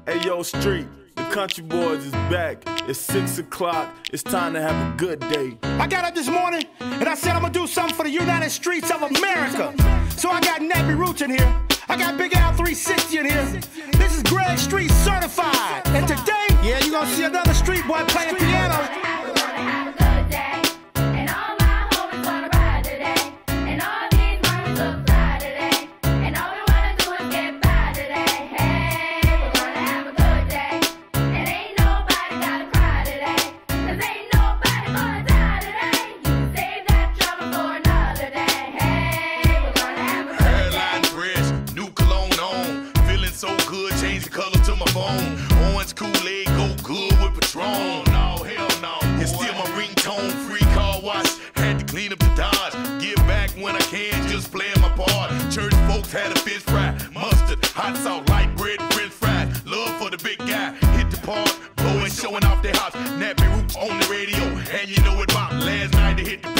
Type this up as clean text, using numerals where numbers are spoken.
Hey yo, street, the country boys is back. It's 6 o'clock, it's time to have a good day. I got up this morning and I said I'm gonna do something for the United Streets of America. So I got Nappy Roots in here. I got Big Al 360 in here. This is Greg Street certified. And today, yeah, you're gonna see another street boy playing piano. So good, change the color to my phone. Orange Kool-Aid, go good with Patron. No, hell no. It's still my ringtone, free car wash. Had to clean up the Dodge. Give back when I can, just playing my part. Church folks had a fish fry, mustard, hot sauce, light bread, and french fries. Love for the big guy, hit the park, blowing, showing off their house. Nappy Roots on the radio, and you know it pop. Last night they hit the